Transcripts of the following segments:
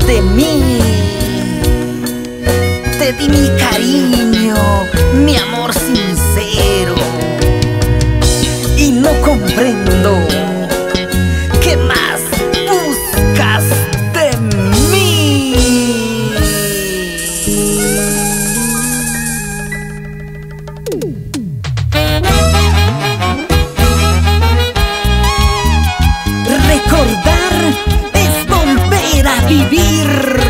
de mí. Te di mi cariño, mi amor sincero, y no comprendo qué más buscas de mí. Recordar es volver a vivir.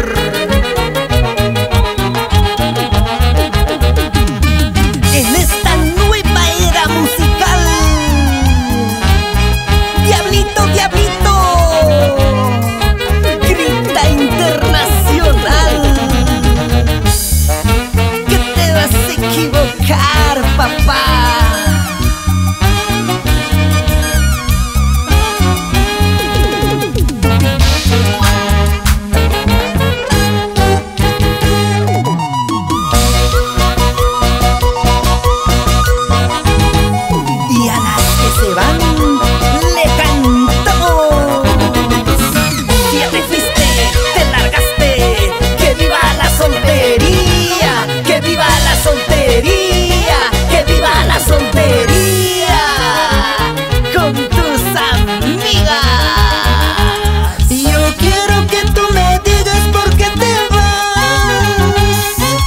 En esta nueva era musical. Diablito, diablito, grita internacional. Que te vas a equivocar, papá. Se van, le cantamos. Si ya te fuiste, te largaste, que viva la soltería, que viva la soltería, que viva la soltería con tus amigas. Yo quiero que tú me digas por qué te vas,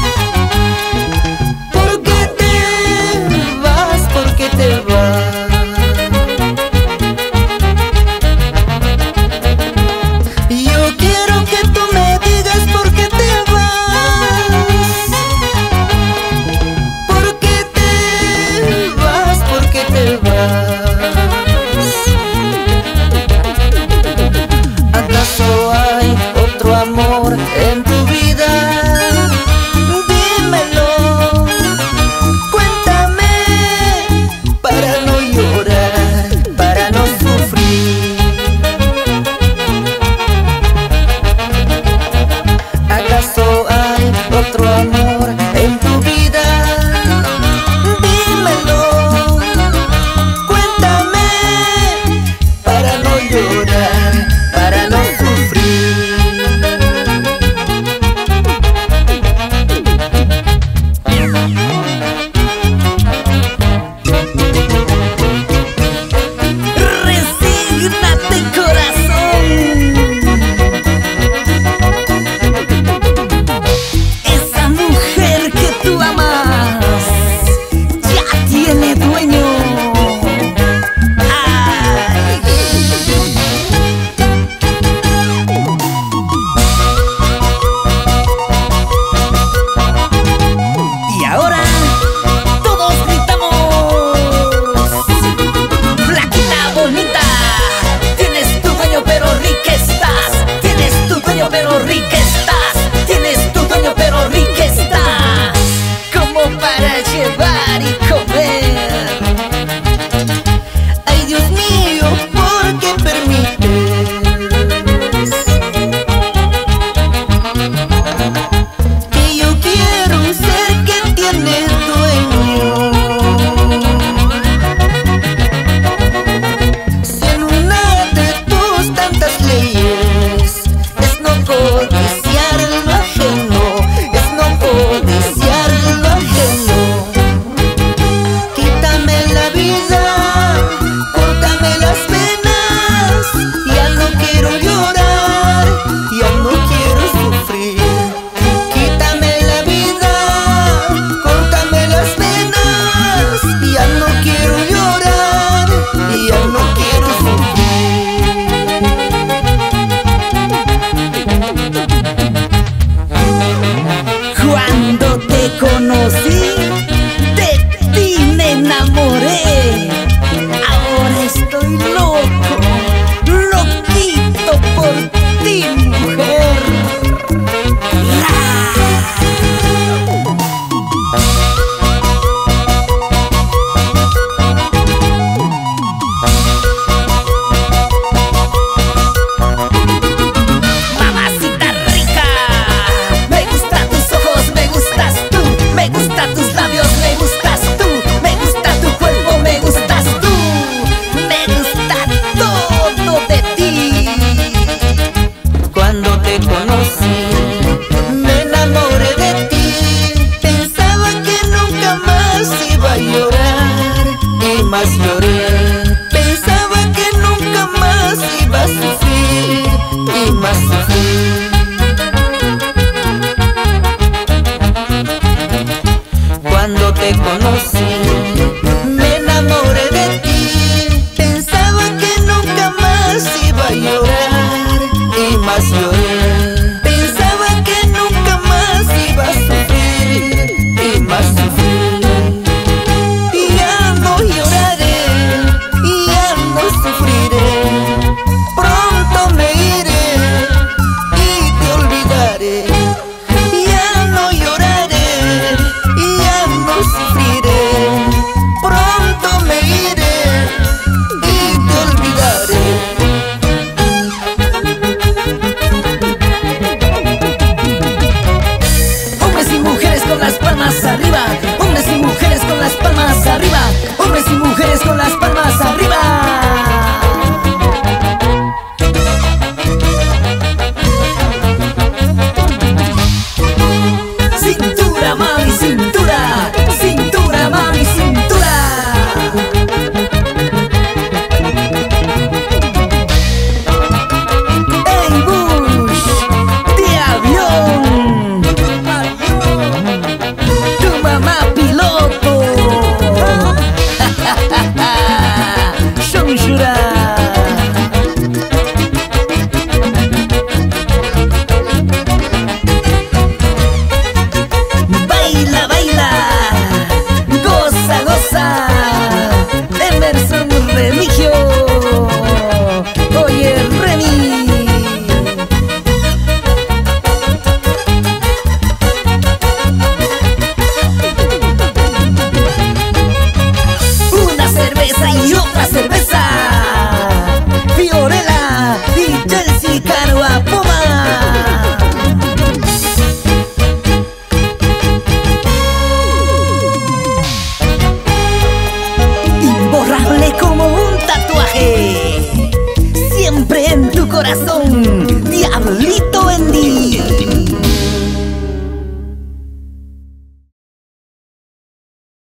por qué te vas, por qué te vas. ¿Acaso hay otro amor en tu vida? Dímelo, cuéntame, para no llorar, para no sufrir. ¿Acaso hay otro amor en tu vida? Dímelo, cuéntame, para no llorar, para no sufrir. Resígnate, corazón. Esa mujer que tú amas ya tiene dueño. Ay. Y ahora todos gritamos: flaquita bonita, tienes tu dueño pero rica estás, tienes tu dueño pero rica estás, tienes tu dueño pero rica estás, como para llevar y comer. Ay, Dios mío, ¿por qué permites que yo quiero un ser que tiene dueño? Si en una de tus tantas leyes es no codiciar, conocí.